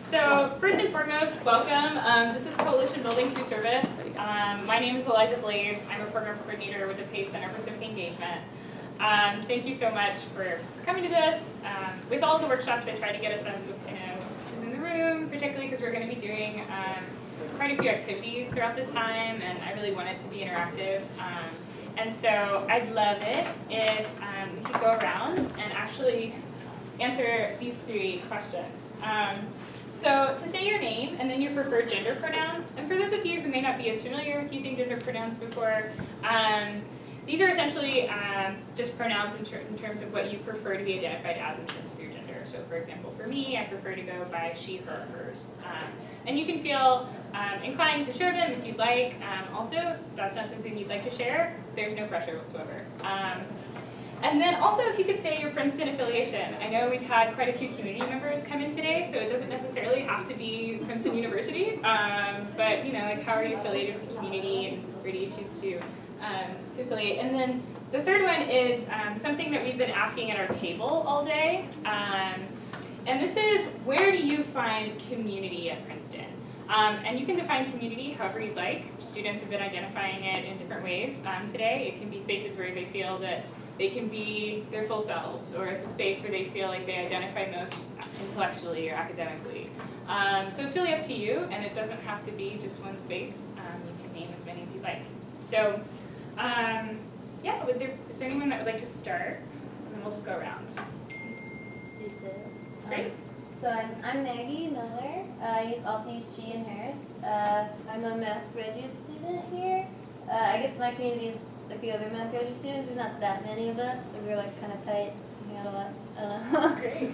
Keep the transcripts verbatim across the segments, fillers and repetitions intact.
So first and foremost, welcome. Um, this is Coalition Building Through Service. Um, my name is Eliza Blades. I'm a program coordinator with the Pace Center for Civic Engagement. Um, thank you so much for, for coming to this. Um, with all of the workshops, I try to get a sense of you know, who's in the room, particularly because we're going to be doing um, quite a few activities throughout this time, and I really want it to be interactive. Um, and so I'd love it if um, we could go around and actually answer these three questions. Um, So to say your name and then your preferred gender pronouns, and for those of you who may not be as familiar with using gender pronouns before, um, these are essentially um, just pronouns in, ter in terms of what you prefer to be identified as in terms of your gender. So for example, for me, I prefer to go by she, her, hers. Um, and you can feel um, inclined to share them if you'd like. Um, also, if that's not something you'd like to share, there's no pressure whatsoever. Um, And then also, if you could say your Princeton affiliation. I know we've had quite a few community members come in today, so it doesn't necessarily have to be Princeton University. Um, but you know, like how are you affiliated with the community, and where do you choose to um, to affiliate? And then the third one is um, something that we've been asking at our table all day, um, and this is where do you find community at Princeton? Um, and you can define community however you'd like. Students have been identifying it in different ways um, today. It can be spaces where they feel that they can be their full selves, or it's a space where they feel like they identify most intellectually or academically. Um, so it's really up to you, and it doesn't have to be just one space. Um, you can name as many as you like. So, um, yeah, would there, is there anyone that would like to start? And then we'll just go around. Just do this. Great. Um, so I'm, I'm Maggie Miller. I also use she and hers. Uh, I'm a math graduate student here. Uh, I guess my community is like the other math graduate students. There's not that many of us, so we're like kind of tight. We got a lot. I don't know. Great.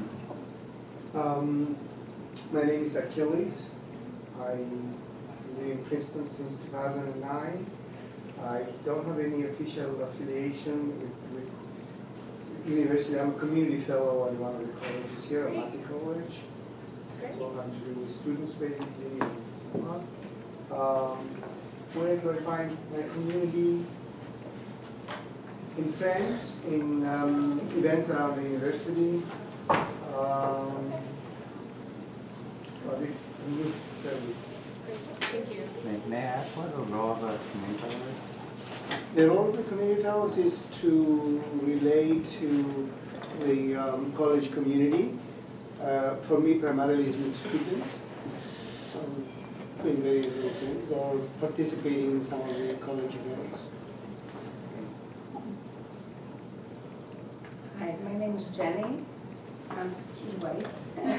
Um, my name is Achilles. I live in Princeton since two thousand nine. I don't have any official affiliation with, with university. I'm a community fellow at one of the colleges here, Amati College. Great. So I'm doing with students basically. And so on. Um, where do I find my community? In friends, in um, events around the university. Um, so you, Thank you. May, may I ask what the role of a community fellow is? the role of the community fellows is to relate to the um, college community. Uh, for me, primarily is with students, um, doing various little things, or participating in some of the college events. Hi, my name is Jenny. I'm his wife.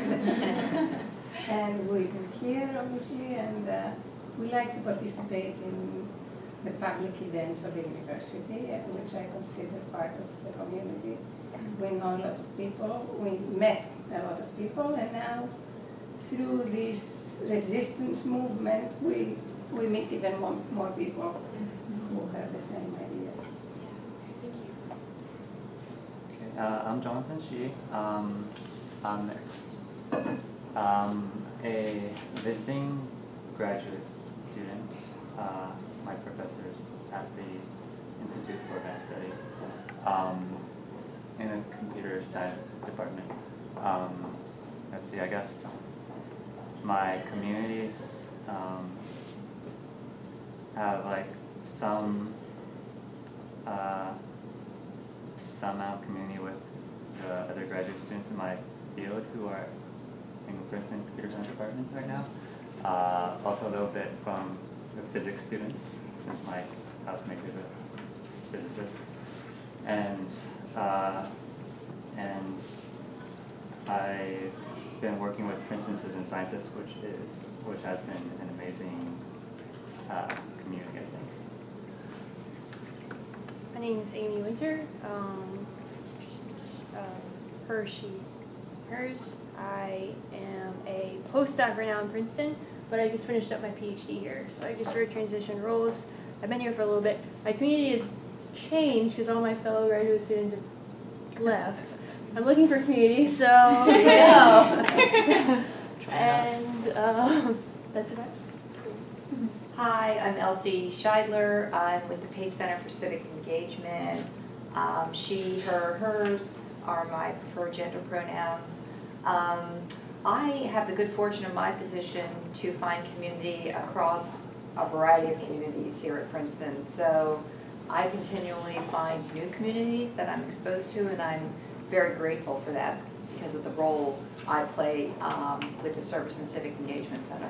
And we live here, obviously, and uh, we like to participate in the public events of the university, uh, which I consider part of the community. We know a lot of people, we met a lot of people, and now through this resistance movement, we, we meet even more, more people who have the same ideas. Thank you. Okay, uh, I'm Jonathan Shi. Um, I'm um, a visiting graduate student. Uh, my professors at the Institute for Advanced Study um, in a computer science department. Um, let's see, I guess my communities um, have like some uh, some amount of community with the other graduate students in my field who are in the Princeton computer science department right now. Uh, also a little bit from the physics students, since my housemate is a physicist, and uh, and I've been working with Princeton Citizen Scientists, which is which has been an amazing uh, community, I think. My name is Amy Winter. Um, uh, her, she, hers. I am a postdoc right now in Princeton, but I just finished up my PhD here. So I just sort of transitioned roles. I've been here for a little bit. My community has changed because all my fellow graduate students have left. I'm looking for community, so yeah. And uh, that's about it. Hi, I'm Elsie Scheidler. I'm with the Pace Center for Civic Engagement. Um, she, her, hers are my preferred gender pronouns. Um, I have the good fortune in my position to find community across a variety of communities here at Princeton. So I continually find new communities that I'm exposed to, and I'm very grateful for that because of the role I play um, with the Service and Civic Engagement Center.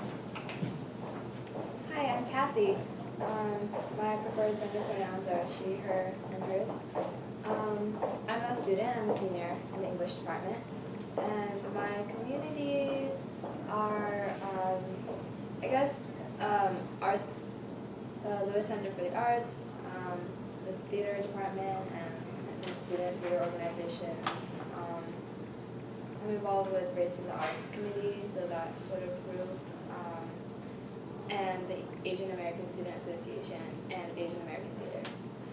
Hi, I'm Kathy. Um, my preferred gender pronouns are she, her, and hers. Um, I'm a student, I'm a senior in the English department. And my communities are, um, I guess, um, arts, the Lewis Center for the Arts, um, the theater department, and some student theater organizations. Um, I'm involved with Race in the Arts Committee, so that sort of group. Um, and the Asian American Student Association and Asian American Theater.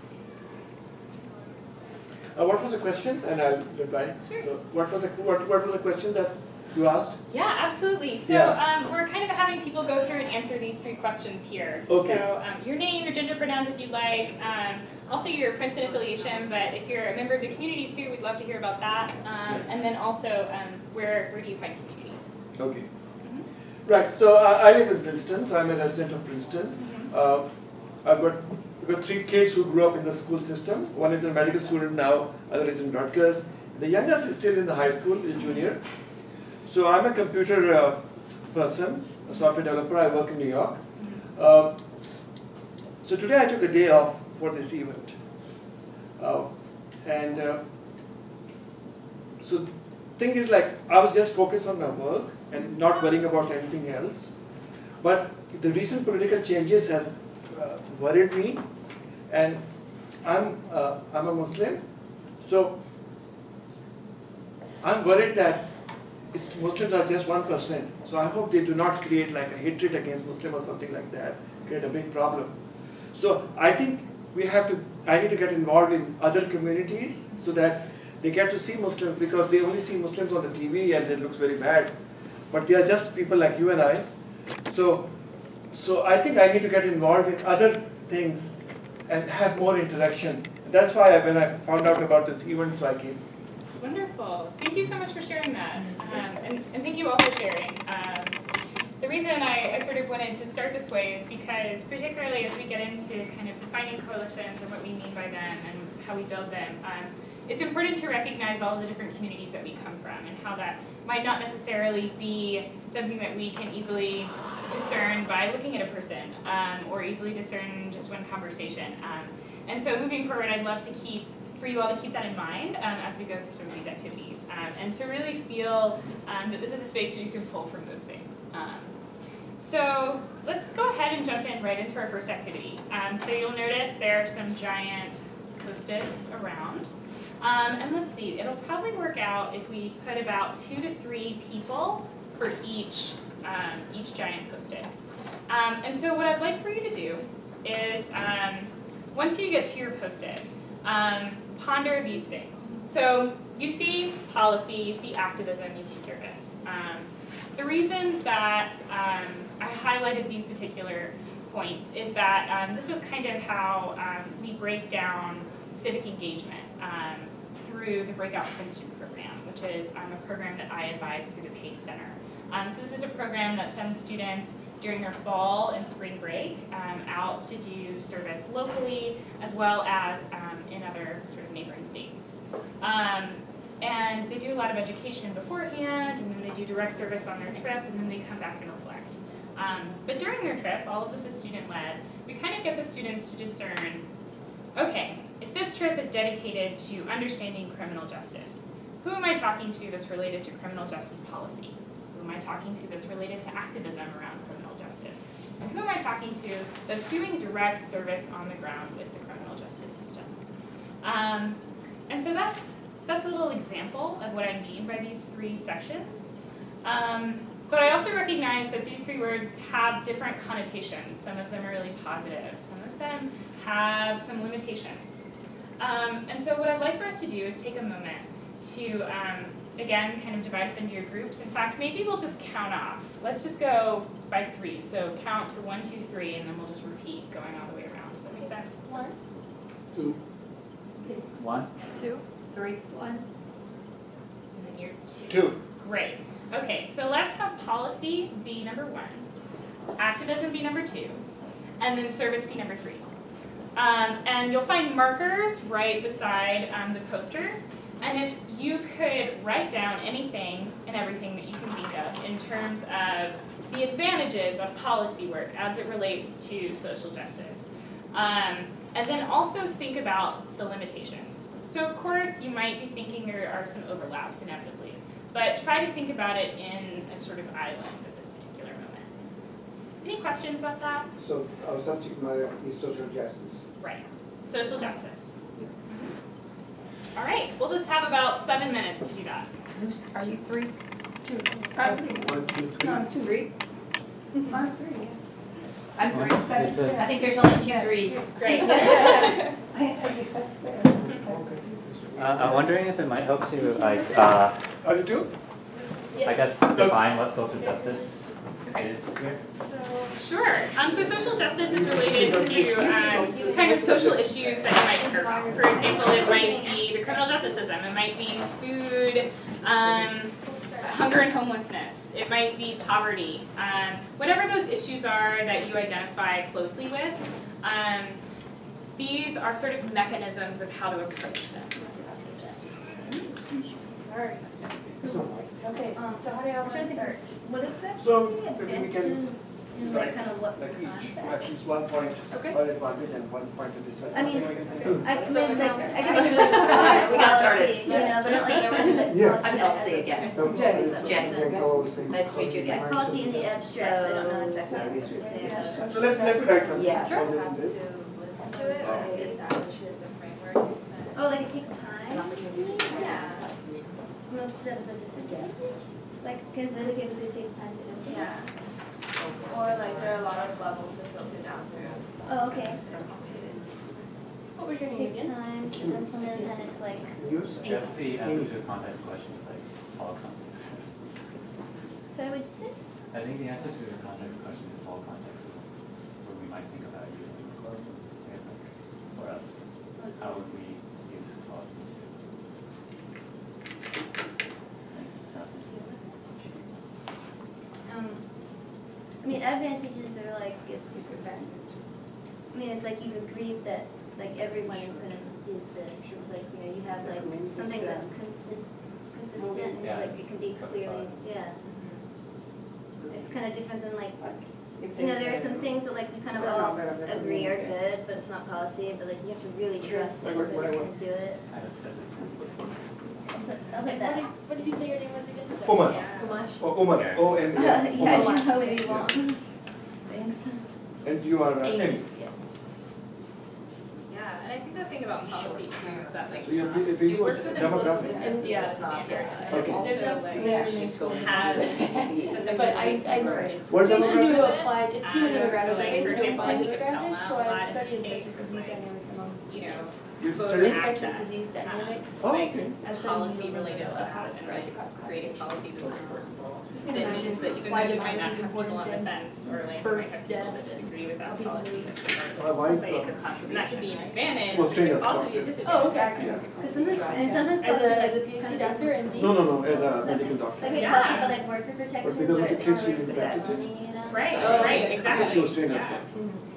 Uh, what was the question? And I'll reply. Sure. So what was the what, what was the question that you asked? Yeah, absolutely. So Yeah. um, we're kind of having people go through and answer these three questions here. Okay. So um, your name, your gender pronouns if you'd like, um, also your Princeton affiliation, but if you're a member of the community too, we'd love to hear about that. Um, and then also, um, where, where do you find community? Okay. Mm-hmm. Right. So I, I live in Princeton. So I'm a resident of Princeton. Mm-hmm. Uh, I've got I've got three kids who grew up in the school system. One is a medical student now. Other is in Rutgers. The youngest is still in the high school, is junior. So I'm a computer uh, person, a software developer. I work in New York. Uh, so today I took a day off for this event. Uh, and uh, so thing is, like, I was just focused on my work and not worrying about anything else. But the recent political changes has uh, worried me, and I'm uh, I'm a Muslim, so I'm worried that it's, Muslims are just one percent. So I hope they do not create like a hatred against Muslim or something like that, create a big problem. So I think we have to. I need to get involved in other communities so that they get to see Muslims, because they only see Muslims on the T V and it looks very bad. But they are just people like you and I. So, so I think I need to get involved in other things and have more interaction. That's why I, when I found out about this event, so I came. Wonderful. Thank you so much for sharing that. Um, and, and thank you all for sharing. Um, the reason I, I sort of wanted to start this way is because, particularly as we get into kind of defining coalitions and what we mean by them and how we build them, um, it's important to recognize all the different communities that we come from and how that might not necessarily be something that we can easily discern by looking at a person um, or easily discern in just one conversation. Um, and so moving forward, I'd love to keep, for you all to keep that in mind um, as we go through some of these activities um, and to really feel um, that this is a space where you can pull from those things. Um, so let's go ahead and jump in right into our first activity. Um, so you'll notice there are some giant post-its around. Um, and let's see, it'll probably work out if we put about two to three people for each, um, each giant post-it. Um, and so what I'd like for you to do is, um, once you get to your post-it, um, ponder these things. So you see policy, you see activism, you see service. Um, the reasons that um, I highlighted these particular points is that um, this is kind of how um, we break down civic engagement um, through the Breakout Princeton program, which is um, a program that I advise through the PACE Center. Um, so this is a program that sends students during their fall and spring break um, out to do service locally as well as um, in other sort of neighboring states. Um, and they do a lot of education beforehand, and then they do direct service on their trip, and then they come back and reflect. Um, but during their trip, all of this is student-led, we kind of get the students to discern, okay, if this trip is dedicated to understanding criminal justice, who am I talking to that's related to criminal justice policy? Who am I talking to that's related to activism around criminal justice? And who am I talking to that's doing direct service on the ground with the criminal justice system? Um, and so that's, that's a little example of what I mean by these three sections. Um, but I also recognize that these three words have different connotations. Some of them are really positive. Some of them have some limitations. Um, and so what I'd like for us to do is take a moment to, um, again, kind of divide up into your groups. In fact, maybe we'll just count off. Let's just go by three. So count to one, two, three, and then we'll just repeat going all the way around. Does that make sense? One, Two. One? Two. three, one. And then you're two. Two. Great. Okay, so let's have policy be number one, activism be number two, and then service be number three. Um, and you'll find markers right beside um, the posters. And if you could write down anything and everything that you can think of in terms of the advantages of policy work as it relates to social justice. Um, and then also think about the limitations. So of course you might be thinking there are some overlaps inevitably, but try to think about it in a sort of island at this particular moment. Any questions about that? So our subject matter is social justice. Right, social justice. All right, we'll just have about seven minutes to do that. Who's, are you three? Two. I'm One, two, three. No, I'm two. Three? I'm three, yeah. I'm three. Yes, sir. I think there's only two threes. Great. I I just started there. Okay. Uh, I'm wondering if it might help to like, uh, Are you two? I guess define what social justice is here. Sure. Um, so social justice is related to um, kind of social issues that you might care about. For example, it might be the criminal justice system. It might be food, um, hunger and homelessness. It might be poverty. Um, whatever those issues are that you identify closely with, um, these are sort of mechanisms of how to approach them. Alright. Okay, um, so how do y'all want to start? What exactly So, are the maybe we can advantages in like write kind of what Like each, concept? at least one point Okay. or advantage and one point to disadvantage. I mean, Something we can think of. I mean, like, I can think We got of started. policy, you know, but not like everyone that Yeah. policy I'm has Elsie a again. different No, Jenny. it's- Jenny. you can always think Nice to meet you again. like policy in the abstract, I don't know So- exactly what you're saying. So let, let's write something. Yes. other than Have to this. listen to it, or it establishes a framework. Oh, like it takes time? Yeah. No, that is a disadvantage. Like, because the other cases, it takes time to implement. Yeah. Or like there are a lot of levels to filter down through. So Oh, okay. they're complicated. What was your It name takes again? time to implement, and it's like, Yours? Just the answer to the context question is like all context. sorry, what'd you say? I think the answer to the context question is all context. Where we might think about using, I guess like, for us, how would we use policy to? Um, I mean, advantages are like, it's, I mean, it's like you've agreed that, like, everyone is gonna do this. It's like, you know, you have like something that's consist, consistent, and Yeah, like, it can be it's clearly, yeah. It's kind of different than like, you know, there are some things that like we kind of all agree are good, but it's not policy, but like you have to really trust that everybody's gonna do it. I have said this. I'll put, I'll put What that. did, what did you say your name was again? Oman. Kumash. Oh, Oman, O M Uh, A. yeah, Oman. you know maybe won't. Thanks. And you are uh, Amy. Amy. Yeah, and I think the thing about policy too is that like So you're pretty- pretty it works good. within global Demographics. systems Yeah, and it's not, standards. yes. It Okay. also like Yeah, just go has systems But in I, place I, for What I used to do demographics? applied, it's Um, human so, demographics, like, I used for to do example, I applied think of demographics, so Selma a I lot in studied this infectious case, disease like, dynamics among you know, students. You voter studied? Infectious access, disease um, dynamics. Oh, like okay. I studied policy those related to uh, how to spread like across create a policy that's countries. enforceable. And That then means that even why though you might not demography is have people on the important fence or like you might first have people that deaths disagree with that of people policy, who- regardless Why- why of is place, that? and that could be an advantage, Well, but it train could us also be a doctor. disadvantage. Oh, okay. Yeah. Because sometimes, and sometimes As policy a, as a like PhD kind of doctor doesn't- and D. No, no, no, as a medical doctor. Like a Yeah. policy about like worker protections because of where the it kids kind you of works with didn't that practice it? money, you know? Right, Oh, right, okay. exactly. She was trained as Yeah. well.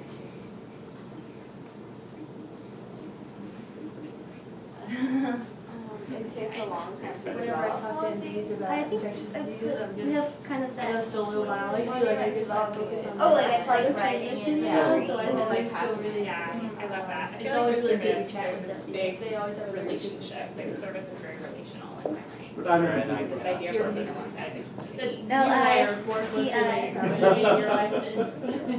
It takes a long time to Whenever I develop talk to M Ds I about think infectious I diseases, I'm put, we just, have kind of I'm a that. solo biology, like I just I focus on. Oh, like that I part like of writing translation and now, reading so I and don't like like feel really. Yeah, I love that. I It's feel like always with really good service, to chat there's with this them big because they always have a really good relationship, like service is very relational in my brain. But I'm Right, a I- This idea of working alongside the community. You and I are more L I close T I. to like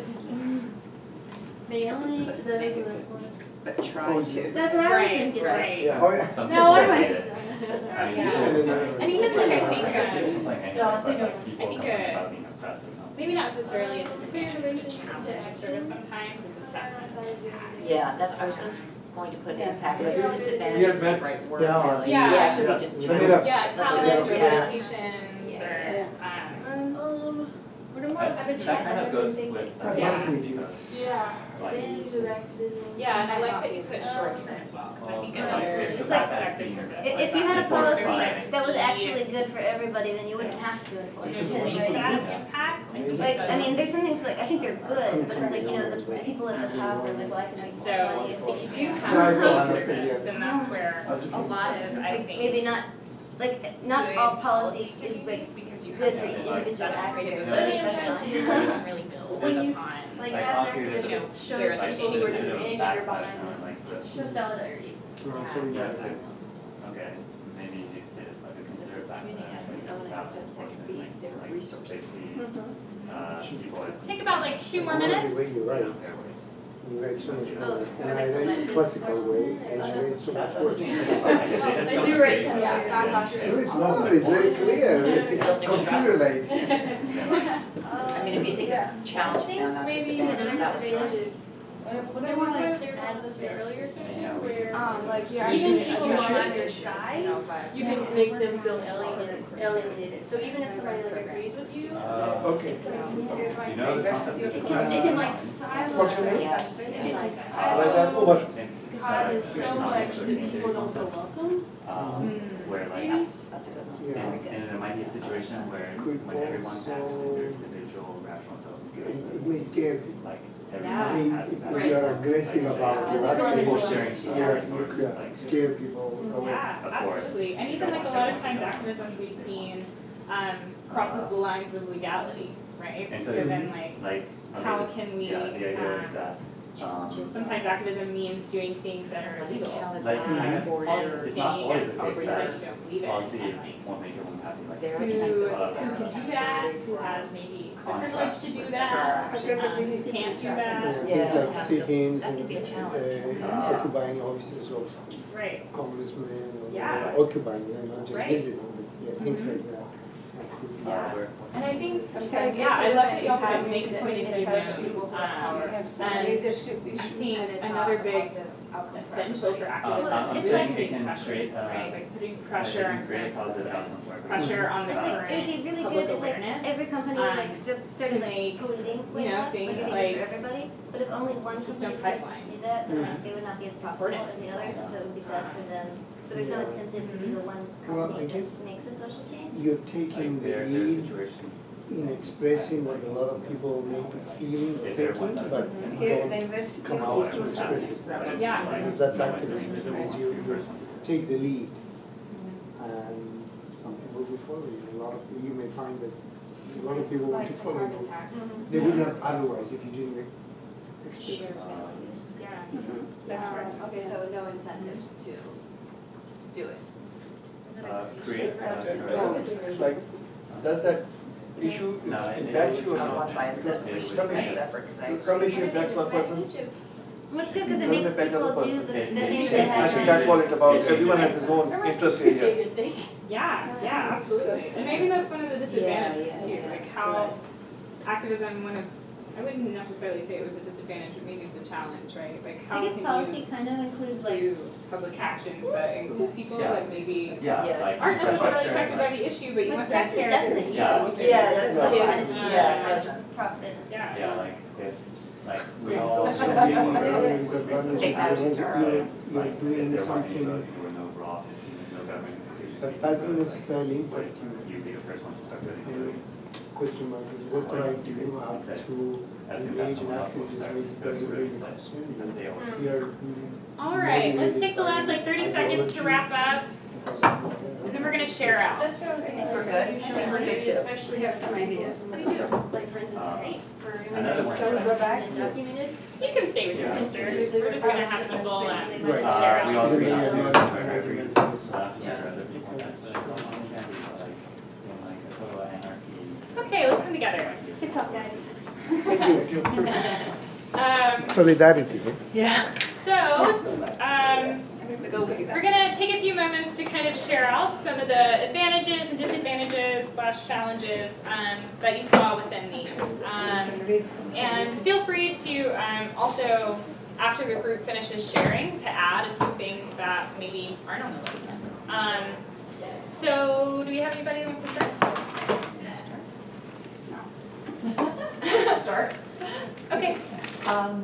May I? That is a But try Oh, to. That's what I was Right, thinking. right. Yeah. Oh, yeah. Some No, people what am I? hate it. I mean, Yeah. people- And even like I think, I guess they um, complain anyway, No, I but think like I- people I think, complain uh, about being oppressed or something. maybe not necessarily a disadvantage, but a challenge of service sometimes is assessment. Yeah, that, I was just going to put Yeah. impact, but Yeah, disadvantage is the but- right word, Yeah. really. Yeah. Yeah, it could Yeah. be just Yeah. general. Yeah, Let's challenge just- or yeah. limitations or, um, Um, what am I? I- that kind of goes with. uh, Yeah. Advantages. Yeah. like, Yeah, and I like that you put shorts in as well, because I think it Well, like it's it's like- like active service. If, if you had a policy that was actually good for everybody, then you wouldn't have to enforce There's it, really right? bad impact. I think Like, it I mean, does. there's some things like, I think they're good, but it's like, you know, the people at the top are like, well, I can make more So money. if you do Yeah, have it's a all state about the- service, then that's where a lot of, I Like, think. maybe not, like, not good all policy is policy like because you good have for each that, individual that actor, creative but ability that's to not. really build When you- upon. Like Like, as I'll an do this, activist, you know, it shows their people who are understanding disadvantaged and you're behind on, them. like, the- Show solidarity. So, so we Yes, got it's, okay, maybe you could say this, but to consider that. Community has its own assets that could be their Like, resources. they see, uh, people Let's as. take about like two more One of the minutes. way you write, you write so much Oh, more. And I like write selected classical course. way, and I write so much worse. I do right, yeah, not cautious. No, it's not, it's very clear, it's computer like. I mean, if you think of challenges now, not disadvantages, that was fun. There was a, there was an earlier sentence where, um, like, you're Even actually people on who are your you side, know, but. you can make them feel alienated, alienated. So even if somebody like agrees with you, Uh, Okay. it's like, you can, You know the concept it of. can, it can like silence. What's your name? Yes, It can like yes. Uh, Like that, oh, silence, but- It's- causes it's so like much conflict that between people don't feel people. welcome. Um, where like, Yes, that's a good one. Yeah. Very and, good. and there might be a situation where Could when everyone acts as also- their individual rational self, It it may scare people. like I everyone mean, has if that. if you are aggressive Like, about say, your Yeah. actions, people sharing yeah, sharing you resources, could like, scare people away. Yeah, Of course. absolutely. And even like a lot of times activism we've seen um, crosses the lines of legality, right? And So so, then like, like, how okay, this- can we, yeah, the idea is um, that, um, sometimes activism means doing things that are illegal. like, Um, I guess or policy, it's not standing always against the case policies that that you don't believe in, policy and like, won't make everyone happy, like. Very who, connected. who can do that, who has maybe the privilege to do that, Because of um, the- who can't do Yeah, that. Things Yeah. like sit-ins That and could be a challenge. uh, occupying offices of Right. congressmen, or Yeah. occupying them, not just Right. visiting, but yeah, things like that. Yeah. And I think, Sometimes yeah, I love that you it offer has to make to point be of because people um, who have power have some and leadership I issues. think another big essential for Um, activism I'm is it's like like- saying it putting can pressure, create, uh, right? Like putting like, pressure it on can create current positive systems, outcomes for everyone. pressure on the It's like, current it'd be really public good if like awareness. every company um, like st- to started like make, polluting way you know, less, like things it'd be like good for everybody. But if only one just company don't decided pipeline. to do that, then like Mm. they would not be as profitable Important. as the others, and so it would be bad for them. So there's no incentive to be the one Well, I company that guess- makes a social change. You're Like, taking the there, there are lead situations. in expressing what a lot of people may be feeling or If they're thinking, one but Here, the don't university come of out to Princeton. express it. Yeah. Because that's activism, is you, you take the lead. And some people will follow you. A lot of, you may find that a lot of people want to follow you. They would not otherwise if you didn't express it. Yeah, that's right. Um, Okay, so no incentives to do it. Uh, create, uh, No, it's like, does that issue, No, it- that it's- issue or Not not? one by itself, we should Some do that issue. separate, because I. Some issue, if that's one person, Well, it's good because it Doesn't makes affect other people do person. the, It- the it things should- they I have think done. that's what it's about, everyone has his own interest area. Yeah, yeah, absolutely. And maybe that's one of the disadvantages Yeah, yeah, too, yeah. like how activism, one of, I wouldn't necessarily say it was a disadvantage, but maybe it's a challenge, right? Like how I guess can policy you kind of includes like, do public actions that include people Yeah. that maybe Yeah, Yeah. like. aren't necessarily structure, affected by like- the issue, but you which want to taxes care. definitely Yeah. need to be Yeah, incentives that's to too. kind of change Yeah. like the profit and stuff. Yeah. Yeah, like, if, like, we Yeah. all. Also, the other disadvantage Take that is into you're, our- you're Like, doing if there weren't any something votes, there were no raw, no government institutions. that doesn't necessarily But impact you. you'd be the first one to start really And doing. question mark is what do I do how to As if engage that's in someone else will activism start which doing doesn't really really like, concern as they you. always. You're All right, let's take the last like thirty seconds to wrap up, and then we're gonna share out. That's what I was saying. We're good. I think we're good too. Especially We have some ideas. What do you do? Like for instance, Uh, for another one. So we go back. Undocumented. You can stay with your Yeah. sister, we're just gonna have people, um, Right. share Uh, we out. all agree on Yeah. this, where every, uh, yeah, other people, that's like, oh, I can't be like, in like a total anarchy. Okay, let's come together. Good talk, guys. Um, Solidarity. Yeah. So, um, we're gonna take a few moments to kind of share out some of the advantages and disadvantages slash challenges um, that you saw within these. Um, and feel free to um, also, after the group finishes sharing, to add a few things that maybe aren't on the list. Um, so, do we have anybody who wants to start? No. start. Okay. Um,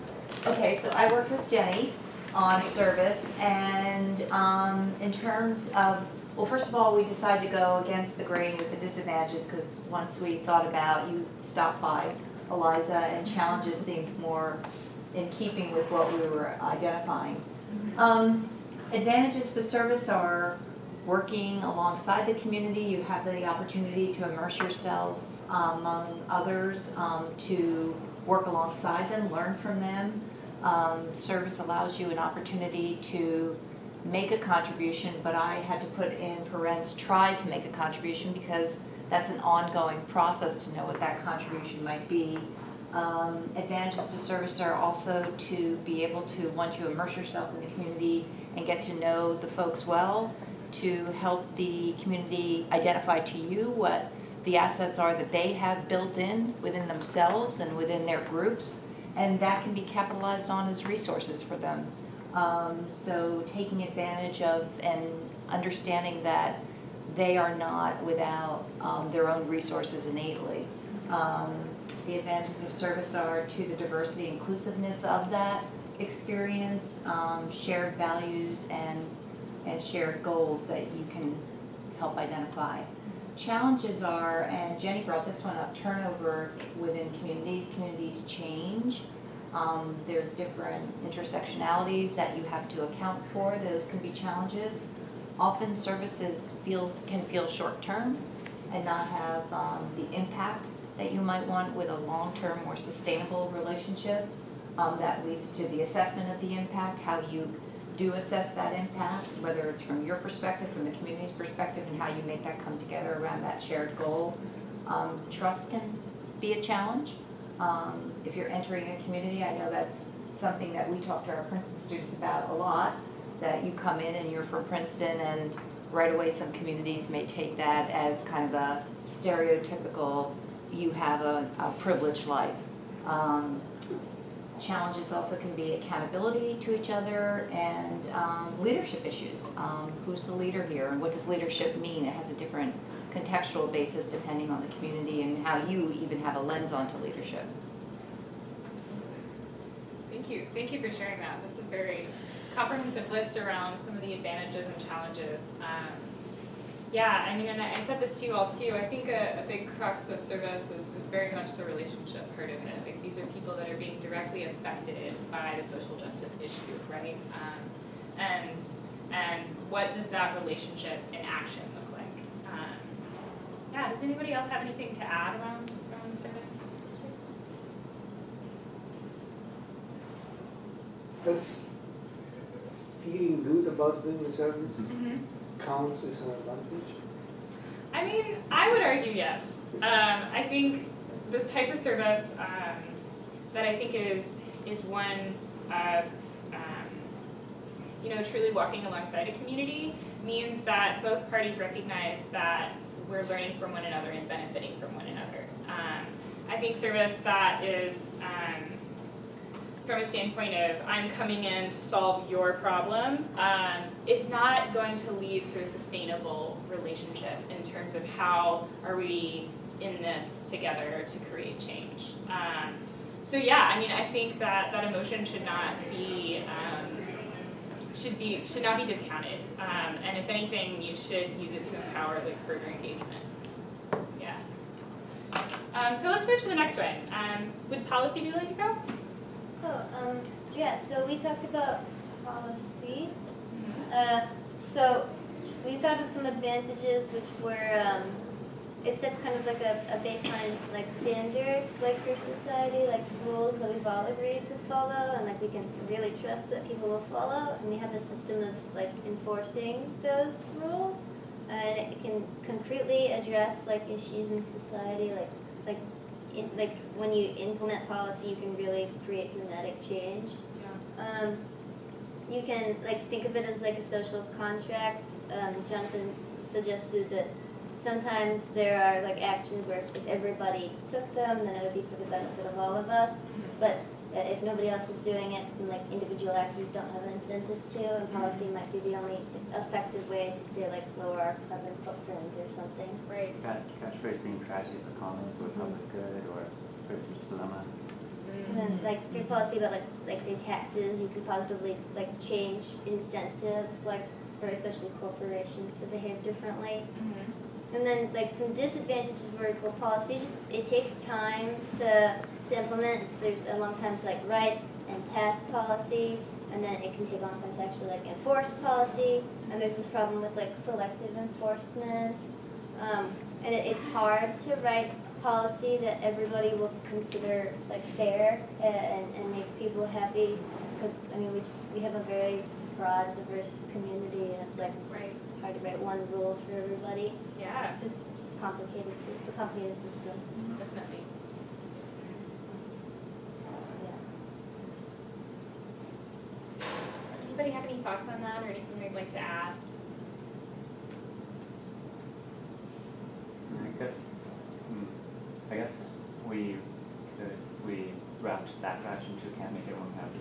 okay, so I work with Jenny on service, and um, in terms of, well, first of all, we decided to go against the grain with the disadvantages, because once we thought about, you stopped by, Eliza, and challenges seemed more in keeping with what we were identifying. Um, advantages to service are working alongside the community. You have the opportunity to immerse yourself um, among others, um, to work alongside them, learn from them. Um, service allows you an opportunity to make a contribution, but I had to put in parens try to make a contribution, because that's an ongoing process to know what that contribution might be. Um, advantages to service are also to be able to, once you immerse yourself in the community and get to know the folks well, to help the community identify to you what the assets are that they have built in within themselves and within their groups, and that can be capitalized on as resources for them. Um, so taking advantage of and understanding that they are not without um, their own resources innately. Um, the advantages of service are to the diversity and inclusiveness of that experience, um, shared values and, and shared goals that you can help identify. Challenges are, and Jenny brought this one up, turnover within communities. Communities change. Um, there's different intersectionalities that you have to account for. Those can be challenges. Often services feel, can feel short-term and not have um, the impact that you might want with a long-term, more sustainable relationship. Um, that leads to the assessment of the impact, how you do assess that impact, whether it's from your perspective, from the community's perspective, and how you make that come together around that shared goal. Um, trust can be a challenge. Um, if you're entering a community, I know that's something that we talk to our Princeton students about a lot, that you come in and you're from Princeton, and right away some communities may take that as kind of a stereotypical, you have a, a privileged life. Um, Challenges also can be accountability to each other and um, leadership issues. Um, who's the leader here, and what does leadership mean? It has a different contextual basis depending on the community and how you even have a lens onto leadership. Thank you. Thank you for sharing that. That's a very comprehensive list around some of the advantages and challenges. Um, yeah, I mean, and I, I said this to you all too. I think a, a big crux of service is, is very much the relationship part of it. Like, these are people that are being directly affected by the social justice issue, right? Um, and and what does that relationship in action look like? Um, yeah. Does anybody else have anything to add around around service? Does feeling good about doing the service Mm-hmm. count as an advantage? I mean, I would argue yes. Um, I think the type of service um, that I think is is one of um, you know, truly walking alongside a community means that both parties recognize that we're learning from one another and benefiting from one another. Um, I think service that is um, from a standpoint of I'm coming in to solve your problem, um, is not going to lead to a sustainable relationship in terms of how are we in this together to create change. Um, so yeah, I mean, I think that that emotion should not be um, should be should not be discounted, um, and if anything, you should use it to empower like further engagement. Yeah. Um, so let's move to the next one. Um, would policy be willing to go? Oh, um, yeah, so we talked about policy. Uh, so we thought of some advantages, which were, um, it sets kind of like a, a baseline, like standard, like for society, like rules that we've all agreed to follow, and like we can really trust that people will follow, and we have a system of like enforcing those rules, and it can concretely address like issues in society, like, like In, like when you implement policy, you can really create dramatic change. Yeah. Um, you can like think of it as like a social contract. Um, Jonathan suggested that sometimes there are like actions where if everybody took them, then it would be for the benefit of all of us. But uh, if nobody else is doing it, then like individual actors don't have an incentive to, and policy might be the only effective way to say like lower our carbon footprint or something. Right. Catch, catchphrase being tragedy for commons or public good, or Versus dilemma. And then, like, through policy about, like, like say taxes, you could positively, like, change incentives, like, for especially corporations to behave differently. Mm-hmm. And then, like, some disadvantages of vertical policy, just it takes time to to implement. It's, there's a long time to like write and pass policy, and then it can take a long time to actually like enforce policy. And there's this problem with like selective enforcement, um, and it, it's hard to write policy that everybody will consider like fair and, and make people happy. Because I mean, we just we have a very broad, diverse community, and it's like Right. hard to write one rule for everybody. Yeah, It's just it's complicated. It's a complicated system. definitely. Anybody have any thoughts on that or anything they'd like to add? I guess, hmm, I guess we could, we wrapped backlash into can't make everyone happy.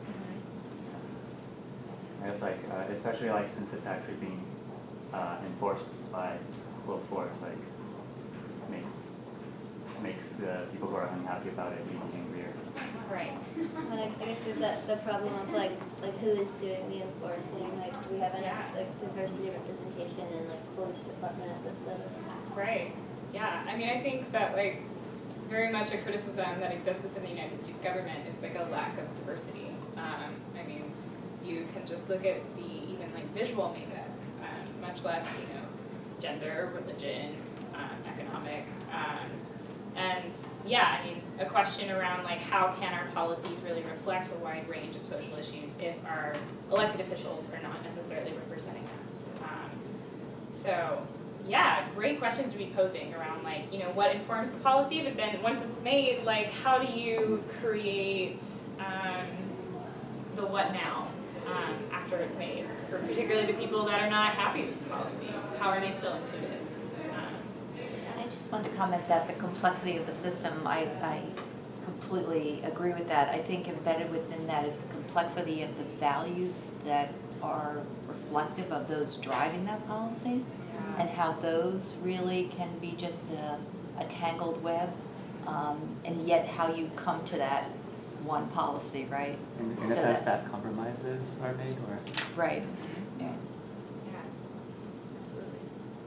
I guess like, uh, especially like since it's actually being uh, enforced by full force, like makes makes the people who are unhappy about it even angrier. Right. And I, I guess there's that the problem of like like who is doing the enforcing. Like we have enough Yeah. like diversity representation in like police departments, et cetera. Right. Yeah. I mean, I think that like very much a criticism that exists within the United States government is like a lack of diversity. Um, I mean, you can just look at the even like visual makeup, um, much less you know gender, religion, um, economic, um, and yeah, I mean a question around like how can our policies really reflect a wide range of social issues if our elected officials are not necessarily representing us. Um, so yeah, great questions to be posing around like you know what informs the policy, but then once it's made, like how do you create um, the what now? Um, after it's made, for particularly the people that are not happy with the policy, how are they still included? Um, I just want to comment that the complexity of the system, I, I completely agree with that. I think embedded within that is the complexity of the values that are reflective of those driving that policy, yeah. and how those really can be just a, a tangled web, um, and yet how you come to that one policy, right? In, in So a sense that- that compromises are made, or? Right. Yeah. Yeah, absolutely.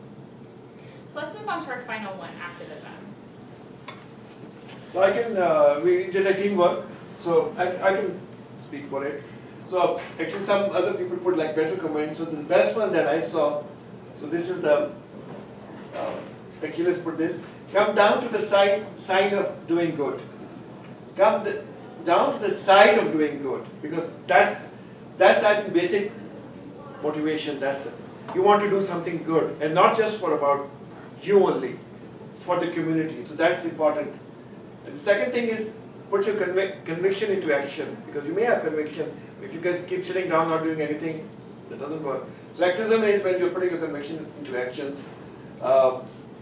So let's move on to our final one, activism. So I can, uh, we did a teamwork, so I, I can speak for it. So actually some other people put like better comments. So the best one that I saw, so this is the, uh, Achilles put this, come down to the side, side of doing good. Come the, down to the side of doing good, because that's, that's I think basic motivation. That's the, you want to do something good, and not just for about you only, for the community. So that's important. And the second thing is put your convic conviction into action, because you may have conviction. If you guys keep sitting down not doing anything, that doesn't work. So activism is when you're putting your conviction into actions. Uh,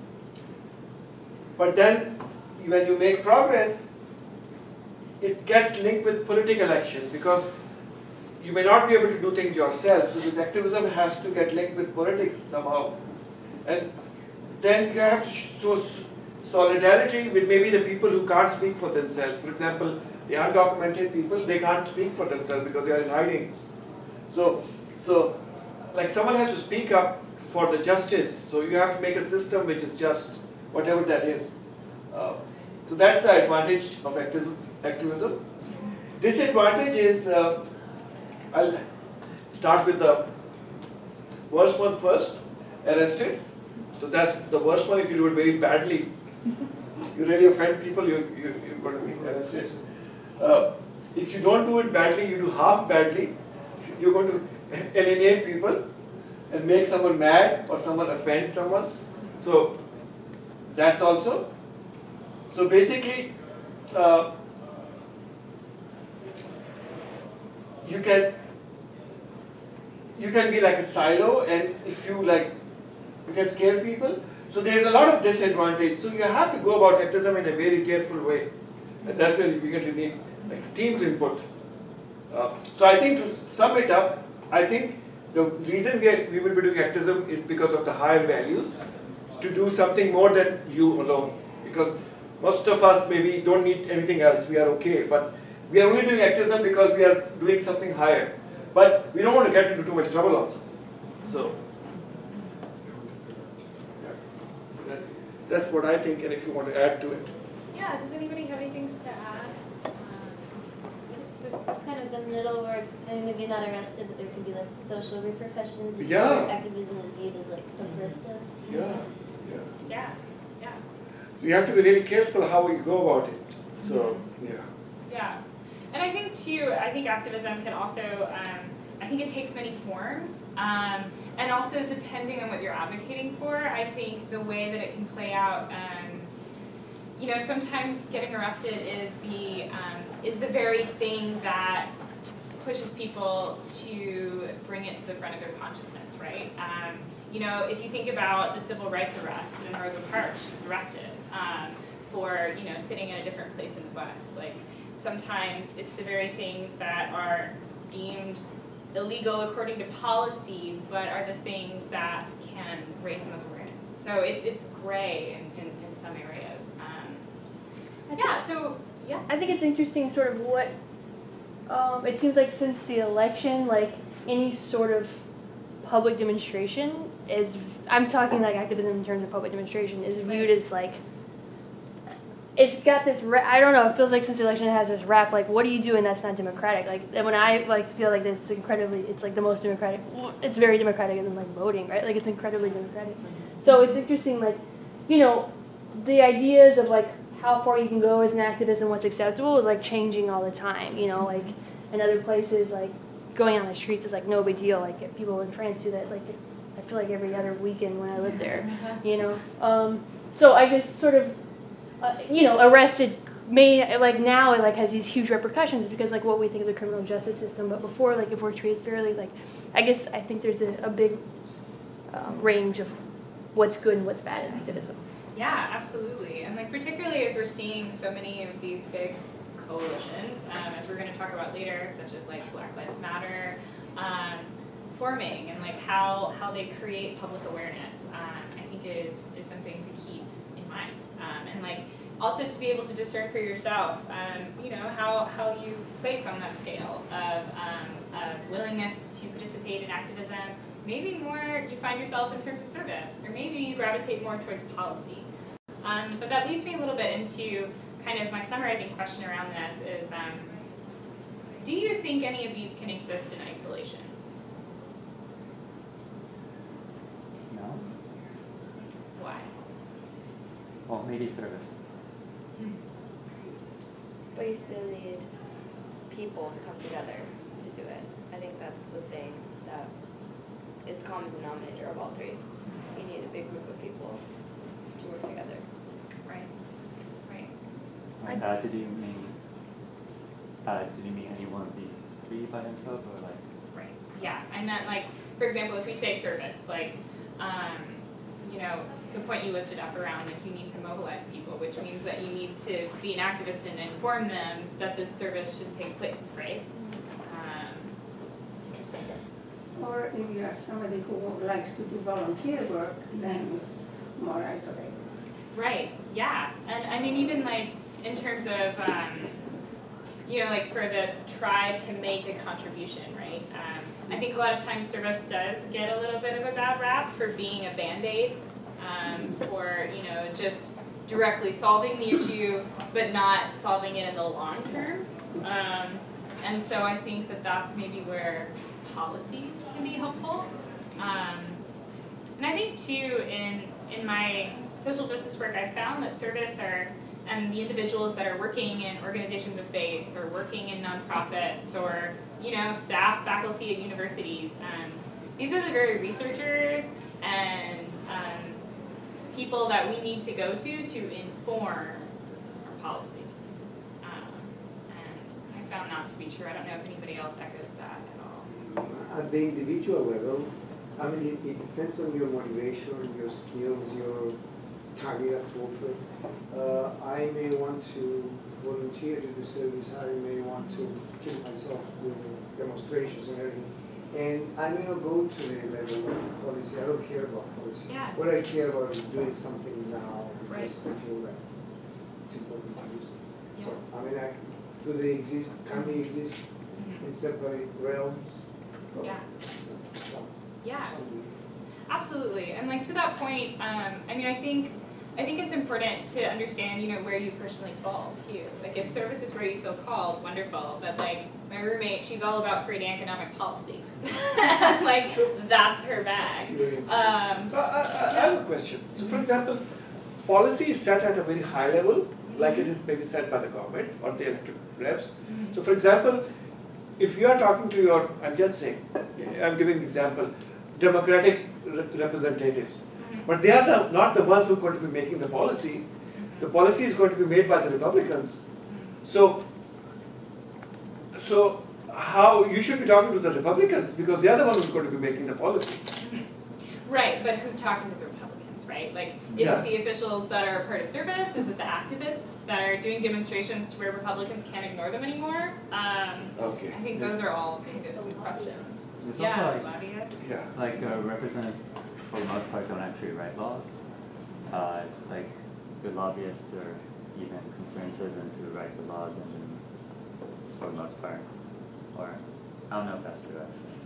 but then when you make progress, it gets linked with political action, because you may not be able to do things yourself. So this activism has to get linked with politics somehow. And then you have to show solidarity with maybe the people who can't speak for themselves. For example, the undocumented people, they can't speak for themselves because they are in hiding. So, so like someone has to speak up for the justice. So you have to make a system which is just, whatever that is. Uh, so that's the advantage of activism. activism. Disadvantage is, uh, I'll start with the worst one first, arrested. So that's the worst one. If you do it very badly, you really offend people, you, you, you're going to be arrested. Uh, if you don't do it badly, you do half badly, you're going to alienate people and make someone mad or someone offend someone. So that's also. So basically, uh, you can you can be like a silo, and if you like, you can scare people. So there's a lot of disadvantage. So you have to go about activism in a very careful way, and that's where we get to need like team's input. Uh, so I think to sum it up, I think the reason we, are, we will be doing activism is because of the higher values, to do something more than you alone. Because Most of us maybe don't need anything else, we are okay, but we are only doing activism because we are doing something higher. But we don't want to get into too much trouble also. So, yeah. That's, that's what I think, and if you want to add to it. Yeah, does anybody have any things to add? It's, there's, there's kind of the middle where, I mean, maybe not arrested, but there could be like social repercussions if Yeah. your activism is viewed as like subversive. Yeah, yeah. Yeah, yeah, So you have to be really careful how you go about it. So, yeah. yeah. And I think too, I think activism can also, um, I think it takes many forms. Um, and also depending on what you're advocating for, I think the way that it can play out, um, you know, sometimes getting arrested is the, um, is the very thing that pushes people to bring it to the front of their consciousness, right? Um, you know, if you think about the civil rights arrest in Rosa Parks, she was arrested um, for, you know, sitting in a different place in the bus. Like, sometimes it's the very things that are deemed illegal according to policy, but are the things that can raise the most awareness. So it's it's gray in, in, in some areas. Um, yeah, so, yeah. I think it's interesting sort of what, um, it seems like since the election, like any sort of public demonstration is, I'm talking like activism in terms of public demonstration, is viewed as like, it's got this, I don't know, it feels like since the election it has this rap, like, what are you doing that's not democratic? Like, and when I, like, feel like it's incredibly, it's like the most democratic, it's very democratic and then, like, voting, right? Like, it's incredibly democratic. So it's interesting, like, you know, the ideas of, like, how far you can go as an activist and what's acceptable is, like, changing all the time, you know? Like, in other places, like, going on the streets is, like, no big deal. Like, people in France do that, like, I feel like every other weekend when I lived there, you know? Um, so I just sort of, Uh, you know, arrested may, like now it like has these huge repercussions because like what we think of the criminal justice system, but before, like if we're treated fairly, like I guess I think there's a, a big um, range of what's good and what's bad in activism. Yeah, absolutely. And like particularly as we're seeing so many of these big coalitions, um, as we're going to talk about later, such as like Black Lives Matter, um, forming and like how, how they create public awareness, um, I think is, is something to keep in mind. Um, and like also to be able to discern for yourself, um, you know, how, how you place on that scale of, um, of willingness to participate in activism. Maybe more you find yourself in terms of service, or maybe you gravitate more towards policy. Um, but that leads me a little bit into kind of my summarizing question around this is, um, do you think any of these can exist in isolation? No? Why? Well, maybe service. But you still need people to come together to do it. I think that's the thing that is the common denominator of all three. You need a big group of people to work together. Right. Right. Like, uh, did you mean, uh, did you mean any one of these three by themselves, or like? Right. Yeah. I meant like, for example, if we say service, like, um, you know, the point you lifted up around like you need to mobilize people, which means that you need to be an activist and inform them that this service should take place, right? Um, interesting. Or if you are somebody who likes to do volunteer work, then it's more isolated. Right, yeah. And I mean, even like in terms of, um, you know, like for the try to make a contribution, right? Um, I think a lot of times service does get a little bit of a bad rap for being a Band-Aid, um, for, you know, just directly solving the issue, but not solving it in the long term. Um, and so I think that that's maybe where policy can be helpful. Um, and I think too, in, in my social justice work, I found that service are, and the individuals that are working in organizations of faith or working in nonprofits or, you know, staff, faculty at universities, um, these are the very researchers and um, people that we need to go to to inform our policy. Um, and I found that to be true. I don't know if anybody else echoes that at all. At the individual level, I mean, it, it depends on your motivation, your skills, your time you have to offer. Uh, I may want to volunteer to do service. I may want to kill myself doing demonstrations and everything. And I may not go to the level of policy. I don't care about policy. Yeah. What I care about is doing something now Right. because I feel that it's do they exist, can they exist in separate realms? Yeah. So, so, Yeah. so we- Absolutely, and like to that point, um, I mean, I think, I think it's important to understand, you know, where you personally fall too. Like if service is where you feel called, wonderful, but like my roommate, she's all about creating economic policy. Like that's her bag. Um, So I, I, I have a question. So for example, policy is set at a very high level, like it is maybe set by the government or the elected reps. So for example, if you are talking to your, I'm just saying, I'm giving an example, Democratic re representatives, but they are the, not the ones who are going to be making the policy. The policy is going to be made by the Republicans. So, so how you should be talking to the Republicans because they are the ones who are going to be making the policy. Right, but who's talking to the Republicans, right? Like, is Yeah. it the officials that are part of service? Is it the activists that are doing demonstrations to where Republicans can't ignore them anymore? Um, Okay. I think those are all kind of some questions. There's Yeah, also like, lobbyists. Yeah. like uh, representatives for the most part don't actually write laws. Uh, it's like the lobbyists or even concerned citizens who write the laws and for the most part. Or I don't know if that's true actually.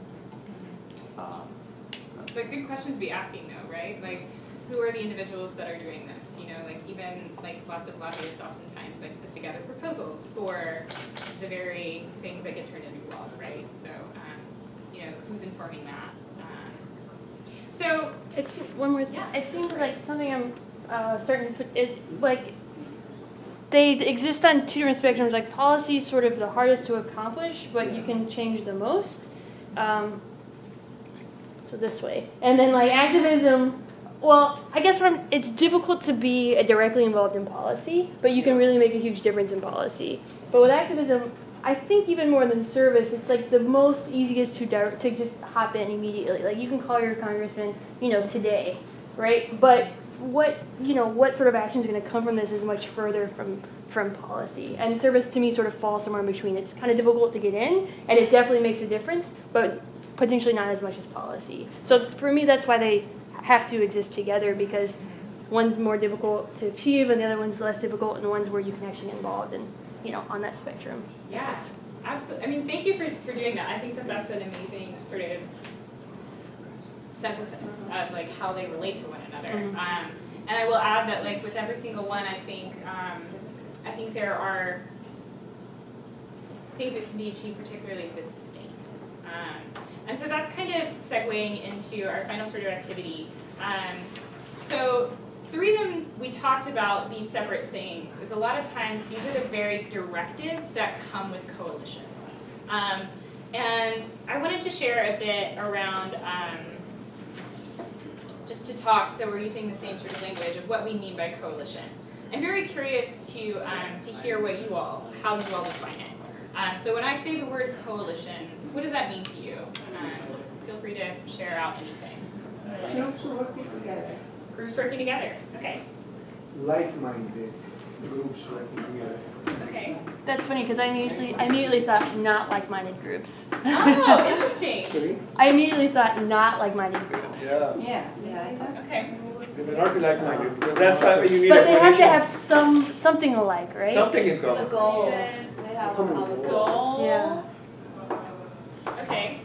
Um, But good questions to be asking though, right? Like, who are the individuals that are doing this? You know, like even like lots of lobbyists oftentimes like put together proposals for the very things that get turned into laws, right? So, um, you know, who's informing that? Um, so, It's one more. Yeah. It seems like something I'm uh, starting to put it like they exist on two different spectrums. Like policy is sort of the hardest to accomplish, but you can change the most. Um, so this way, and then like activism. Well, I guess when it's difficult to be directly involved in policy, but you can really make a huge difference in policy. But with activism, I think even more than service, it's like the most easiest to direct, to just hop in immediately. Like you can call your congressman, you know, today, right? But what you know, what sort of action is going to come from this is much further from from policy. And service to me sort of falls somewhere in between. It's kind of difficult to get in, and it definitely makes a difference, but potentially not as much as policy. So for me, that's why they have to exist together, because one's more difficult to achieve and the other one's less difficult, and one's where you can actually get involved in, you know, on that spectrum. yeah, absolutely. I mean, thank you for, for doing that. I think that that's an amazing sort of synthesis of like how they relate to one another. Mhm. Um, and I will add that like with every single one, I think um, I think there are things that can be achieved, particularly if it's sustained. Um, and so that's kind of segueing into our final sort of activity. Um, so the reason we talked about these separate things is a lot of times these are the very directives that come with coalitions. Um, and I wanted to share a bit around, um, just to talk, so we're using the same sort of language of what we mean by coalition. I'm very curious to, um, to hear what you all, how you all define it. Um, so when I say the word coalition, what does that mean to you? Um, feel free to share out anything. Groups working together. Groups working together, okay. Like-minded groups working together. Okay. That's funny because I immediately, I immediately thought not like-minded groups. Oh, interesting. Actually, I immediately thought not like-minded groups. Yeah. Yeah, yeah. Okay. They may not be like-minded because that's why you need But a they have to coalition. have some something alike, right? Something in The common. goal. Yeah. They have a Common common goal. goal. Yeah. Okay.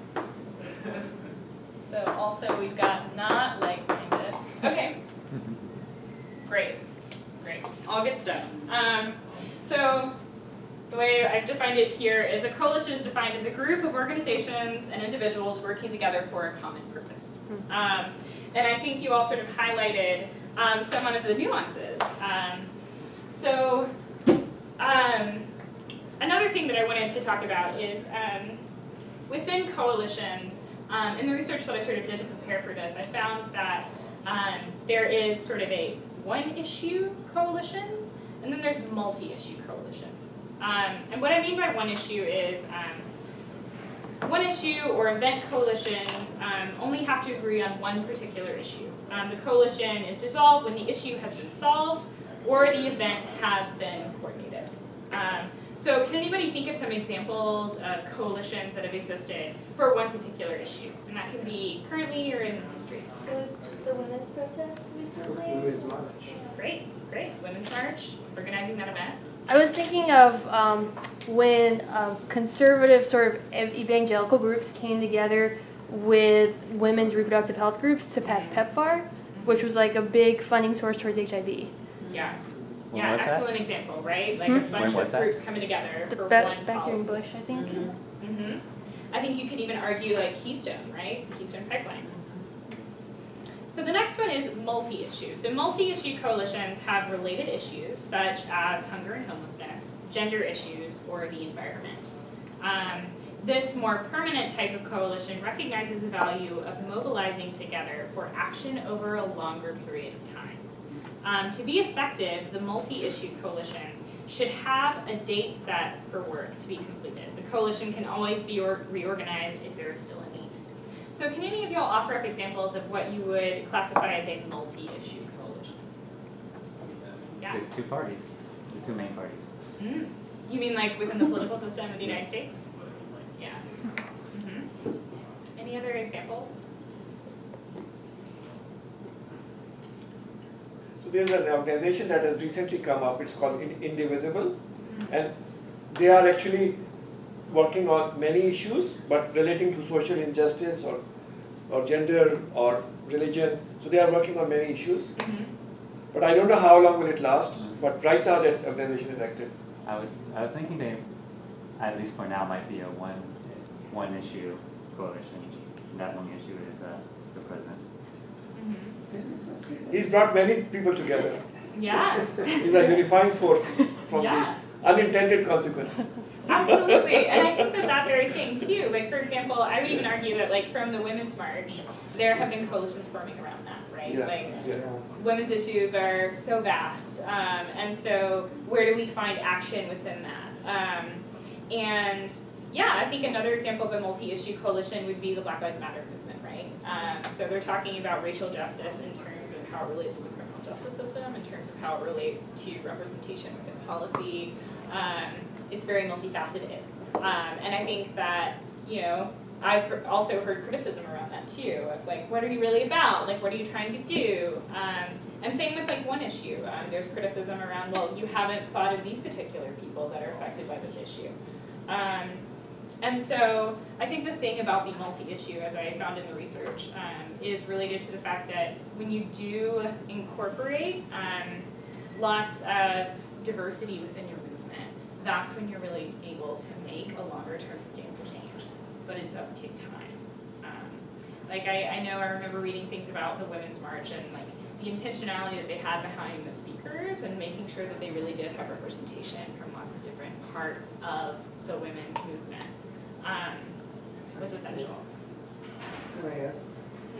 So also we've got not like-minded. Okay. Great. Great. All good stuff. Um, so the way I've defined it here is a coalition is defined as a group of organizations and individuals working together for a common purpose. Um, and I think you all sort of highlighted um, some of the nuances. Um, so um, another thing that I wanted to talk about is um, within coalitions, um, in the research that I sort of did to prepare for this, I found that um, there is sort of a one-issue coalition, and then there's multi-issue coalitions. Um, and what I mean by one issue is um, one issue or event coalitions um, only have to agree on one particular issue. Um, the coalition is dissolved when the issue has been solved or the event has been coordinated. Um, So can anybody think of some examples of coalitions that have existed for one particular issue? And that can be currently or in history. There was just the women's protest recently. Women's March. Great, great. Women's March, organizing that event. I was thinking of um, when um, conservative sort of ev- evangelical groups came together with women's reproductive health groups to pass PEPFAR, which was like a big funding source towards H I V. Yeah. When Yeah, was that? excellent example, right? Like Hmm? a bunch When was of that? groups coming together The for ba- one back during policy. Bush, I think. hmm I think you could even argue like Keystone, right? Keystone Pipeline. So the next one is multi-issue. So multi-issue coalitions have related issues such as hunger and homelessness, gender issues, or the environment. Um, this more permanent type of coalition recognizes the value of mobilizing together for action over a longer period of time. Um, to be effective, the multi-issue coalitions should have a date set for work to be completed. The coalition can always be or- reorganized if there is still a need. So can any of y'all offer up examples of what you would classify as a multi-issue coalition? Yeah. The two parties, the two main parties. Mm. You mean like within the political system of the United States? Yeah. Mm-hmm. Any other examples? So there's an organization that has recently come up, it's called In- Indivisible, and they are actually working on many issues, but relating to social injustice or, or gender or religion. So they are working on many issues, Mm-hmm. but I don't know how long will it last, but right now that organization is active. I was I was thinking they, at least for now, might be a one one issue coalition. That one issue is uh, the president. Mm-hmm. He's brought many people together. Yeah. He's a unifying force from Yeah. the unintended consequence. Absolutely, and I think that that very thing too, like for example, I would even argue that like from the Women's March, there have been coalitions forming around that, right? Yeah. Like Yeah. women's issues are so vast, um, and so where do we find action within that? Um, and yeah, I think another example of a multi-issue coalition would be the Black Lives Matter movement, right? Um, so they're talking about racial justice in terms of how it relates to the criminal justice system, in terms of how it relates to representation within policy. Um, it's very multifaceted. Um, and I think that, you know, I've he- also heard criticism around that too, of like, what are you really about? Like, what are you trying to do? Um, and same with like one issue. Um, there's criticism around, well, you haven't thought of these particular people that are affected by this issue. Um, and so I think the thing about the multi-issue, as I found in the research, um, is related to the fact that when you do incorporate um, lots of diversity within your movement, that's when you're really able to make a longer-term sustainable change. But it does take time. Um, like I, I know I remember reading things about the Women's March and like the intentionality that they had behind the speakers and making sure that they really did have representation from lots of different parts of the women's movement um, was essential. Can I ask?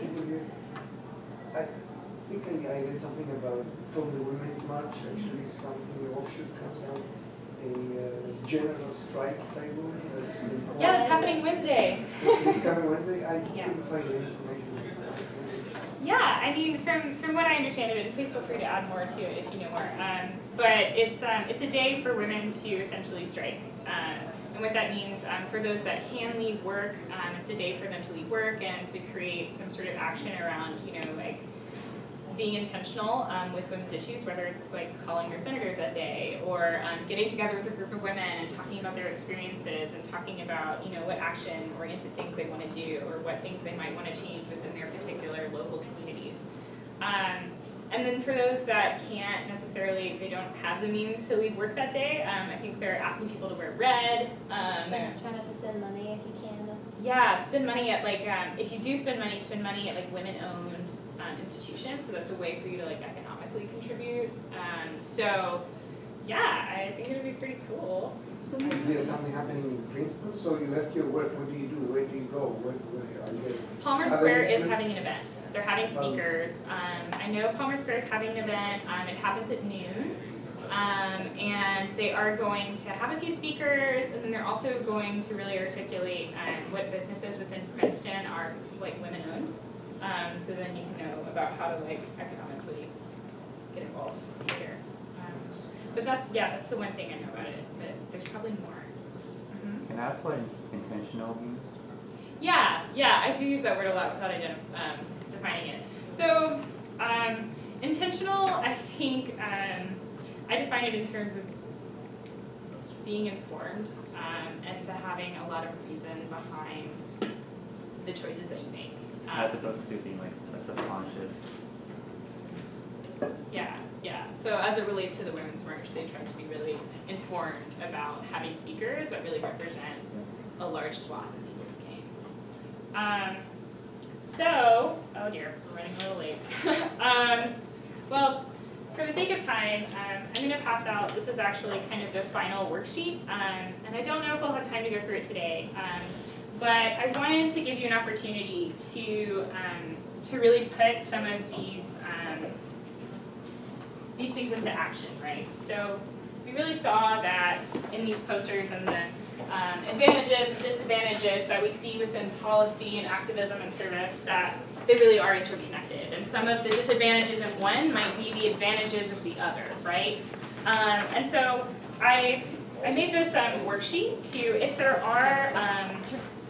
I think I I read something about from the Women's March, actually something offshoot comes out, a uh, general strike type of thing that's been- Yeah, it's happening Wednesday. It's coming Wednesday, I Yeah. couldn't find any information. on that. Yeah, I mean, from from what I understand of it, and please feel free to add more to it if you know more. Um, but it's um, it's a day for women to essentially strike, um, and what that means um, for those that can leave work, um, it's a day for them to leave work and to create some sort of action around, you know, like being intentional um, with women's issues, whether it's like calling their senators that day or um, getting together with a group of women and talking about their experiences and talking about, you know, what action-oriented things they want to do or what things they might want to change within their particular local communities. Um, and then for those that can't necessarily, they don't have the means to leave work that day, um, I think they're asking people to wear red. Um, Try not, try not to spend money if you can. yeah, spend money at like, um, if you do spend money, spend money at like women-owned um, institutions. So that's a way for you to like economically contribute. Um, so yeah, I think it would be pretty cool. Is there something happening in Princeton? So you left your work, what do you do? Where do you go? Where, where are you? Palmer Are Square they- is having an event. They're having speakers. Um, I know Palmer Square is having an event. Um, it happens at noon. Um, and they are going to have a few speakers, and then they're also going to really articulate um, what businesses within Princeton are like women owned. Um, so then you can know about how to like economically get involved here. Um, but that's, yeah, that's the one thing I know about it, but there's probably more. Mm-hmm. Can I ask what intentional means? Yeah, yeah, I do use that word a lot without identif um, defining it. So, um, intentional, I think, um, I define it in terms of being informed um, and to having a lot of reason behind the choices that you make. Um, As opposed to being like a subconscious. Yeah, yeah. So as it relates to the Women's March, they try to be really informed about having speakers that really represent a large swath of people who came. Um, so, oh dear, we're running a little late. um, well, for the sake of time, um, I'm going to pass out, this is actually kind of the final worksheet, um, and I don't know if I'll have time to go through it today, um, but I wanted to give you an opportunity to, um, to really put some of these, um, these things into action, right? So we really saw that in these posters and the um, advantages and disadvantages that we see within policy and activism and service, that they really are interconnected. And some of the disadvantages of one might be the advantages of the other, right? Um, and so I, I made this um, worksheet to, if there are um,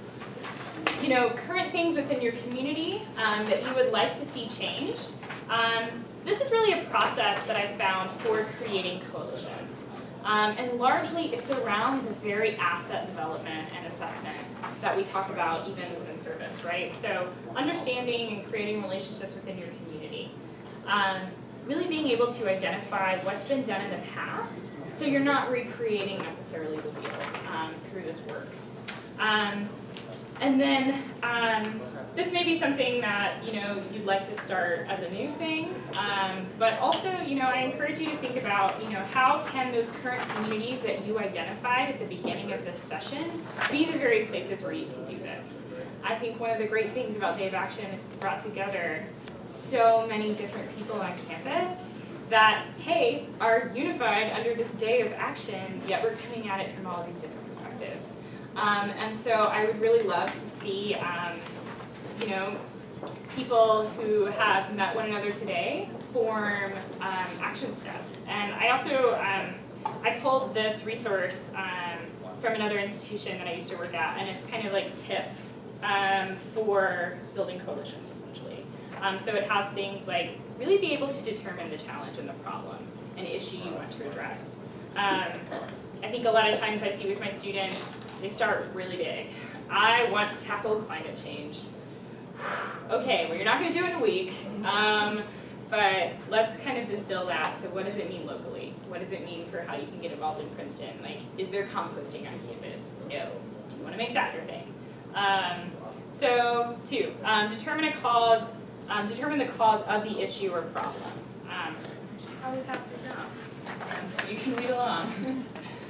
you know, current things within your community um, that you would like to see changed, um, this is really a process that I found for creating coalitions. Um, and largely it's around the very asset development and assessment that we talk about even within service, right? So understanding and creating relationships within your community. Um, really being able to identify what's been done in the past so you're not recreating necessarily the wheel um, through this work. Um, and then um, this may be something that, you know, you'd like to start as a new thing, um, but also, you know, I encourage you to think about, you know, how can those current communities that you identified at the beginning of this session be the very places where you can do this. I think one of the great things about Day of Action is it's brought together so many different people on campus that, hey, are unified under this Day of Action, yet we're coming at it from all these different perspectives. Um, and so I would really love to see, um, you know, people who have met one another today form um, action steps. And I also, um, I pulled this resource um, from another institution that I used to work at, and it's kind of like tips um, for building coalitions, essentially. Um, so it has things like really be able to determine the challenge and the problem, an issue you want to address. Um, I think a lot of times I see with my students, they start really big. I want to tackle climate change. Okay, well, you're not going to do it in a week, um, but let's kind of distill that to what does it mean locally? What does it mean for how you can get involved in Princeton? Like, is there composting on campus? No. Do you want to make that your thing? Um, so, two, um, determine a cause, um, determine the cause of the issue or problem. Um, I should probably pass this down um, so you can read along.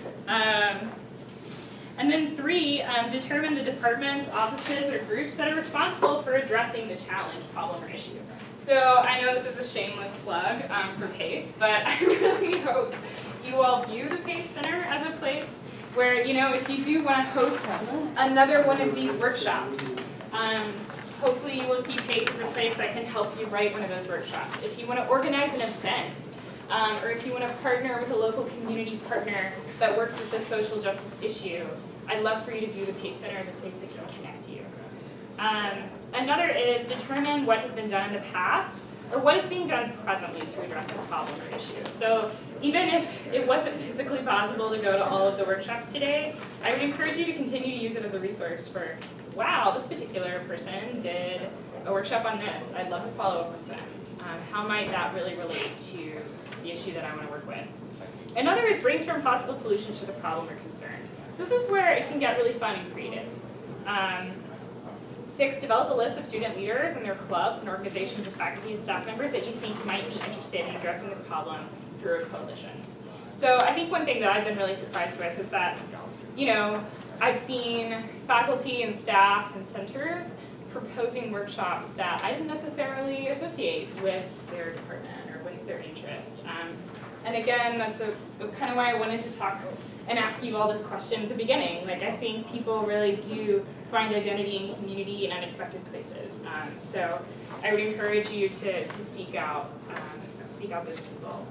um, And then three, um, determine the departments, offices, or groups that are responsible for addressing the challenge, problem, or issue. So I know this is a shameless plug um, for PACE, but I really hope you all view the PACE Center as a place where, you know, if you do want to host another one of these workshops, um, hopefully you will see PACE as a place that can help you write one of those workshops. If you want to organize an event, um, or if you want to partner with a local community partner that works with the social justice issue, I'd love for you to view the PACE Center as a place that can connect you. Um, another is determine what has been done in the past or what is being done presently to address the problem or issue. So even if it wasn't physically possible to go to all of the workshops today, I would encourage you to continue to use it as a resource for, wow, this particular person did a workshop on this. I'd love to follow up with them. Um, how might that really relate to the issue that I want to work with? Another is brainstorm possible solutions to the problem or concern. So this is where it can get really fun and creative. Um, six, develop a list of student leaders and their clubs and organizations of faculty and staff members that you think might be interested in addressing the problem through a coalition. So I think one thing that I've been really surprised with is that, you know, I've seen faculty and staff and centers proposing workshops that I didn't necessarily associate with their department or with their interest. Um, and again, that's, a, that's kind of why I wanted to talk and ask you all this question at the beginning. Like, I think people really do find identity and community in unexpected places. Um, so I would encourage you to, to seek out um, seek out those people.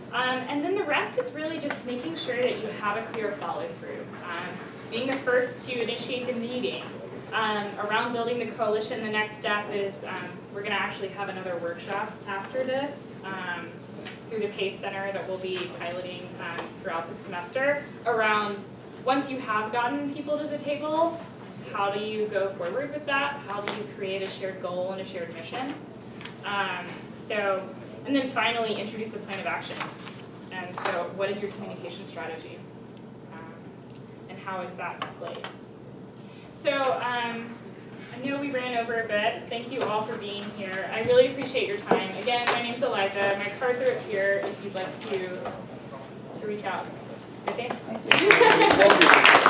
Um, and then the rest is really just making sure that you have a clear follow-through. Um, being the first to initiate the meeting. Um, around building the coalition, the next step is um, we're going to actually have another workshop after this um, through the PACE Center that we'll be piloting um, throughout the semester around once you have gotten people to the table, how do you go forward with that? How do you create a shared goal and a shared mission? Um, so, and then finally introduce a plan of action. And so what is your communication strategy? Um, and how is that displayed? So um, I know we ran over a bit. Thank you all for being here. I really appreciate your time. Again, my name's Eliza. My cards are up here if you'd like to, to reach out. Okay, thanks. Thank you.